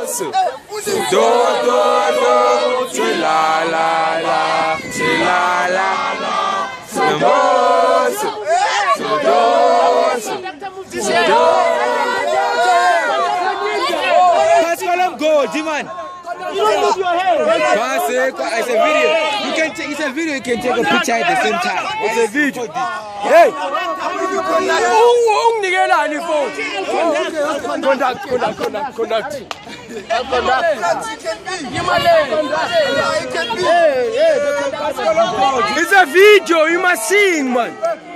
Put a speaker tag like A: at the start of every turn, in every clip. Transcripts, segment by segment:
A: It's a video. You can take a picture at the same time. It's a video.
B: Hey! It's a video. You must see, man.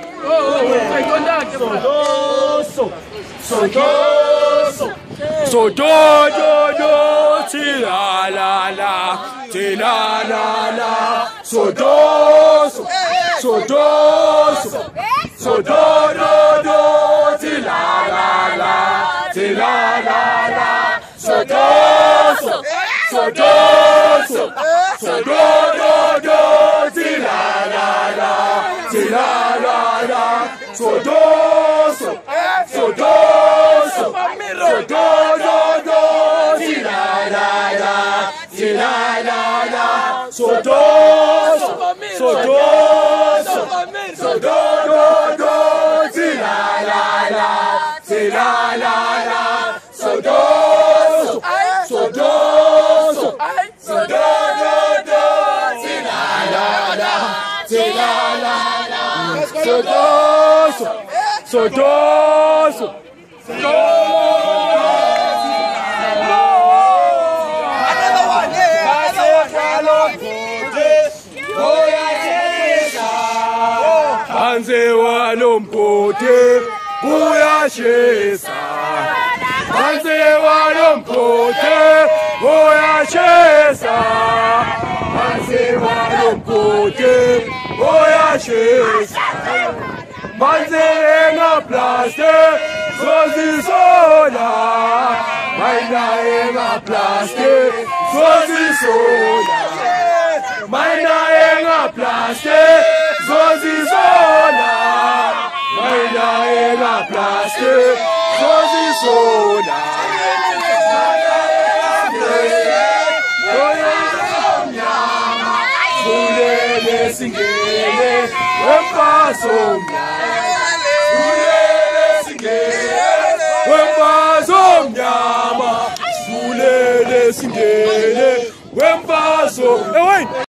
B: So do ti la la la, ti la la la. So do ti la la la, ti la la la. So do ti la la la, ti la la la. So do ti la la la, ti la la la. So do ti la la la, ti la la la. So do ti la la la, ti la la la. So do. Banze walompote uyashesa, banze walompote uyashesa, banze walompote uyashesa, banze enga plaste sozisola, maina enga plaste sozisola, maina enga plaste sozisola, maina enga plaste sozisola. Bulele singele wempasomya, bulele singele wempasomya, bulele singele wempasomya.